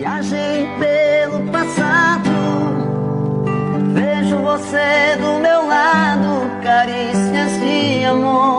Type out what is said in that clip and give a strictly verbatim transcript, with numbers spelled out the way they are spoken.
Viajei pelo passado, vejo você do meu lado, carícias de amor.